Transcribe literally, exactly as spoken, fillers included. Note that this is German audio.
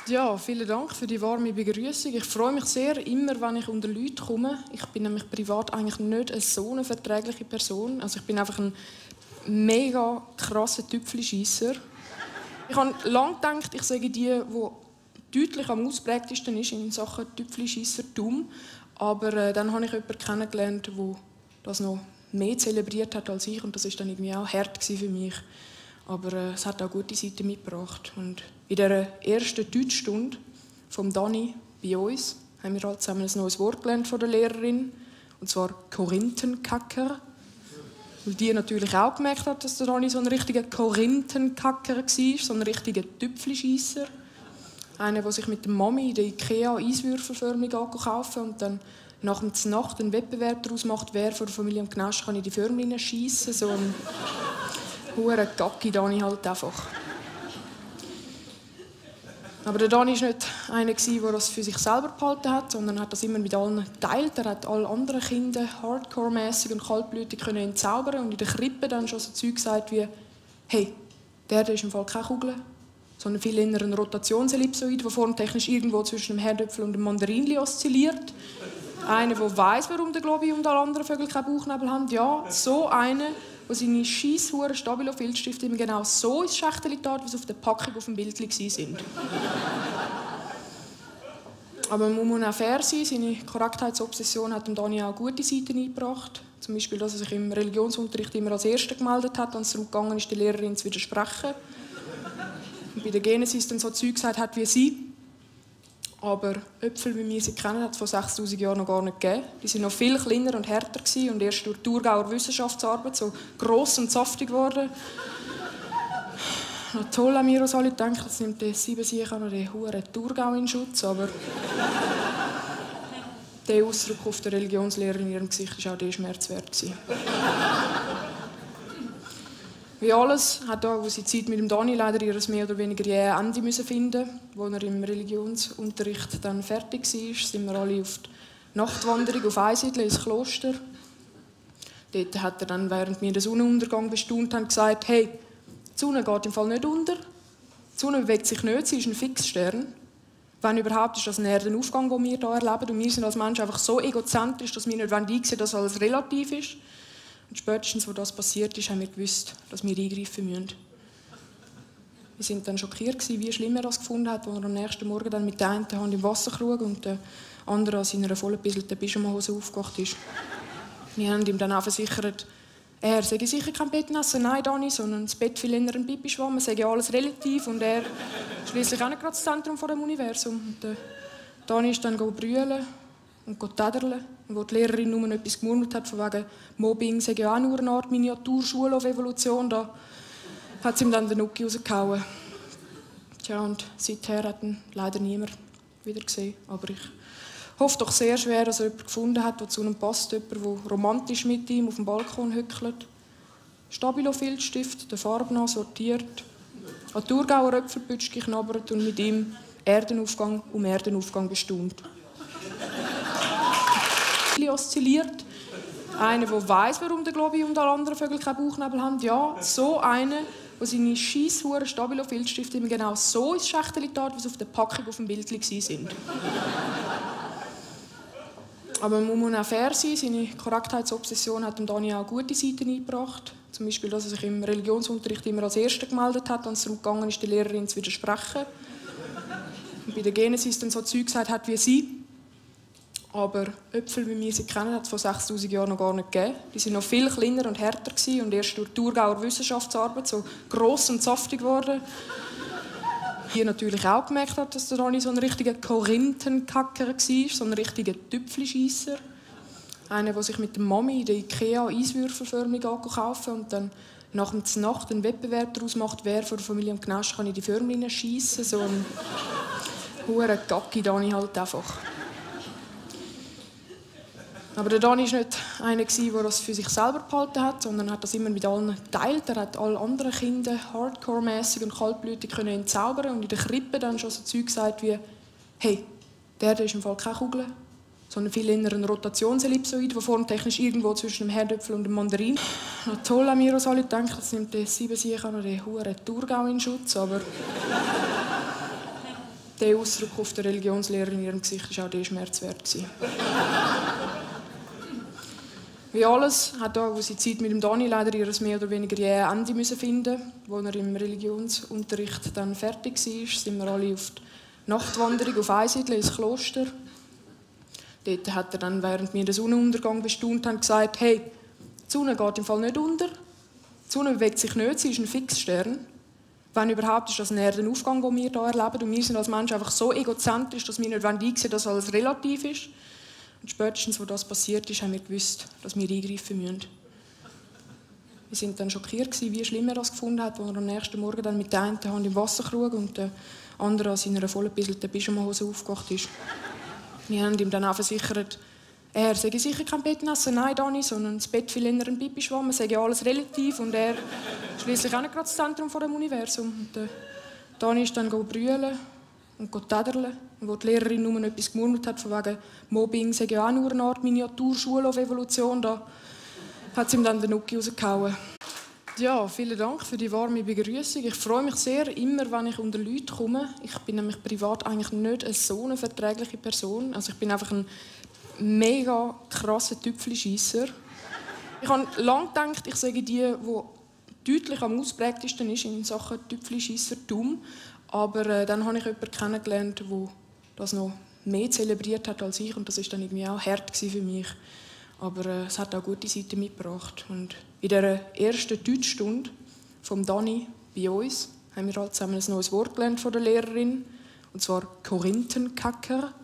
Ja, vielen Dank für die warme Begrüßung. Ich freue mich sehr, immer wenn ich unter Leute komme. Ich bin nämlich privat eigentlich nicht eine so eine verträgliche Person. Also ich bin einfach ein mega krasser Tüpfelscheisser. Ich habe lange gedacht, ich sage die, die deutlich am ausprägtesten ist in Sachen Tüpfelscheissertum. Aber äh, dann habe ich jemanden kennengelernt, der das noch mehr zelebriert hat als ich. Und das war dann irgendwie auch hart für mich. Aber äh, es hat auch gute Seiten mitgebracht. Und in dieser ersten Deutschstunde vom Dani bei uns haben wir halt zusammen ein neues Wort gelernt von der Lehrerin. Und zwar Korinthenkacker. Weil die natürlich auch gemerkt hat, dass der Dani so ein richtiger Korinthenkacker war, so ein richtiger Tüpfelscheisser. Einer, der sich mit der Mami in der Ikea Eiswürfelförmig kaufen und dann nach der Nacht einen Wettbewerb daraus macht, wer von der Familie am Gnasch kann in die Förmchen schiessen. So ein hure Gacki Dani halt einfach. Aber der Dani war nicht einer, der das für sich selber behalten hat, sondern hat das immer mit allen geteilt. Er hat alle anderen Kinder hardcore-mässig und kaltblütig entzaubern und in der Krippe dann schon so Zeug gesagt wie «Hey, der, der ist im Fall keine Kugel, sondern viel eher ein Rotationsellipsoid, der formtechnisch irgendwo zwischen dem Herdöpfel und dem Mandarinli oszilliert. Einer, der weiss, warum der Globi und alle anderen Vögel keinen Bauchnabel haben. Ja, so einer, der seine scheisshuren Stabilo-Filzstifte immer genau so ins Schächtchen tat, wie sie auf der Packung auf dem Bild waren. Aber man muss auch fair sein. Seine Korrektheitsobsession hat dem Dani auch gute Seiten eingebracht. Zum Beispiel, dass er sich im Religionsunterricht immer als Erster gemeldet hat, wenn es darum gegangen ist, der Lehrerin zu widersprechen. Und bei der Genesis dann so Zeug gesagt hat wie sie. Aber Äpfel, wie wir sie kennen, hat es vor sechstausend Jahren noch gar nicht gegeben. Die waren noch viel kleiner und härter und erst durch die Thurgauer Wissenschaftsarbeit so gross und saftig geworden. Na toll, haben wir uns alle gedacht, jetzt nimmt der Siebensieger noch den huren Thurgau in Schutz. Aber der Ausdruck auf der Religionslehrerin in ihrem Gesicht war auch der schmerzwert. Wie alles hat auch seine Zeit mit dem Dani leider ihr mehr oder weniger jähes Ende müssen finden. Als er im Religionsunterricht dann fertig war, sind wir alle auf die Nachtwanderung auf Einsiedeln ins Kloster. Dort hat er dann, während wir den Sonnenuntergang bestaunt haben, gesagt: «Hey, die Sonne geht im Fall nicht unter. Die Sonne bewegt sich nicht, sie ist ein Fixstern. Wenn überhaupt, ist das ein Erdenaufgang, den wir hier erleben. Und wir sind als Menschen einfach so egozentrisch, dass wir nicht einsehen wollen, dass alles relativ ist. Und spätestens, als das passiert ist, haben wir gewusst, dass wir eingreifen müssen.» Wir waren dann schockiert, wie schlimm er das gefunden hat, als er am nächsten Morgen dann mit der einen Hand im Wasserkrug und der anderen an seiner vollgebisselten Pyjamahose aufgewacht ist. Wir haben ihm dann auch versichert, er sei sicher kein Bettnässer, nein, Dani, sondern das Bett viel eher ein Pipischwamm, es sei ja alles relativ und er schliesslich auch nicht gerade das Zentrum des Universums. Und der Dani ist dann brüllen und täderlen. Und wo die Lehrerin nur etwas gemurmelt hat, von wegen Mobbing sei ja auch nur eine Art Miniaturschule auf Evolution, da hat sie ihm dann den Nuki rausgehauen. Tja, und seither hat ihn leider niemand wieder gesehen. Aber ich hoffe doch sehr schwer, dass er jemanden gefunden hat, der zu ihm passt. Jemand, der romantisch mit ihm auf dem Balkon hückelt. Stabilo-Filzstift, der farbnah sortiert. An Thurgauer Äpfelpütschki knabbert und mit ihm Erdenaufgang um Erdenaufgang bestaunt. Oszilliert. Einer, der weiss, warum der Globi und alle anderen Vögel keinen Bauchnabel haben. Ja, so einer, der seine scheisshuren Stabilo-Filzstifte immer genau so ins Schächtchen tat, wie sie auf der Packung auf dem Bild waren. Aber man muss auch fair sein. Seine Korrektheitsobsession hat dem Dani auch gute Seiten eingebracht. Zum Beispiel, dass er sich im Religionsunterricht immer als Erster gemeldet hat, wenn es darum gegangen ist, der Lehrerin zu widersprechen. Und bei der Genesis dann so Zeug gesagt hat wie sie. Aber Äpfel, wie wir sie kennen, hat es vor sechstausend Jahren noch gar nicht gegeben. Die waren noch viel kleiner und härter und erst durch die Thurgauer Wissenschaftsarbeit so gross und saftig geworden. Die natürlich auch gemerkt hat, dass der Dani so ein richtiger Korinthenkacker war, so ein richtiger Tüpfelscheisser. Einer, der sich mit der Mami in der Ikea Eiswürfelförmig kaufen und dann nach der Nacht einen Wettbewerb daraus macht, wer von der Familie am Gnasch kann in die Förmchen schiessen. So ein hure Gacki Dani halt einfach. Aber der Dani war nicht einer, der das für sich selber behalten hat, sondern hat das immer mit allen geteilt. Er hat alle anderen Kinder hardcore-mässig und kaltblütig entzaubern und in der Krippe dann schon so Zeug gesagt wie «Hey, der, der ist im Fall keine Kugel, sondern viel eher ein Rotationsellipsoid, der formtechnisch irgendwo zwischen dem Herdöpfel und dem Mandarin.» Na toll, haben wir uns alle gedacht, jetzt nimmt der Siebensieger noch den huren Thurgau in Schutz, aber Der Ausdruck auf der Religionslehrerin in ihrem Gesicht war auch der Schmerz wert. Wie alles hat auch unsere Zeit mit dem Dani leider ihr mehr oder weniger jähes Ende müssen finden. Als er im Religionsunterricht dann fertig war, sind wir alle auf die Nachtwanderung auf Einsiedeln ins Kloster. Dort hat er dann, während wir den Sonnenuntergang bestaunt haben, gesagt: «Hey, die Sonne geht im Fall nicht unter. Die Sonne bewegt sich nicht, sie ist ein Fixstern. Wenn überhaupt, ist das ein Erdenaufgang, den wir hier erleben. Und wir sind als Menschen einfach so egozentrisch, dass wir nicht einsehen wollen, dass alles relativ ist. Und spätestens, als das passiert ist, haben wir gewusst, dass wir eingreifen müssen.» Wir waren dann schockiert, wie schlimm er das gefunden hat, als er am nächsten Morgen dann mit der einen Hand im Wasserkrug und der anderen an seiner vollgebisselten Pyjamahose aufgewacht ist. Wir haben ihm dann auch versichert, er sei sicher kein Bettnässer, nein, Dani, sondern das Bett viel eher ein Pipischwamm, es sei ja alles relativ und er schliesslich auch nicht gerade das Zentrum des Universums. Und der Dani ist dann brüllen und täderlen. Und wo die Lehrerin nur etwas gemurmelt hat, von wegen Mobbing sei ja auch nur eine Art Miniaturschule auf Evolution, da hat sie ihm dann den Nuki rausgehauen. Ja, vielen Dank für die warme Begrüßung. Ich freue mich sehr, immer wenn ich unter Leute komme. Ich bin nämlich privat eigentlich nicht eine so eine verträgliche Person. Also ich bin einfach ein mega krasser Tüpfelscheisser. Ich habe lange gedacht, ich sage die, die deutlich am ausprägtesten ist in Sachen Tüpfelscheissertum. Aber äh, dann habe ich jemanden kennengelernt, der das noch mehr zelebriert hat als ich. Und das war dann irgendwie auch hart für mich. Aber äh, es hat auch gute Seiten mitgebracht. Und in dieser ersten Deutschstunde vom Dani bei uns haben wir alle zusammen ein neues Wort gelernt von der Lehrerin. Und zwar Korinthenkacker.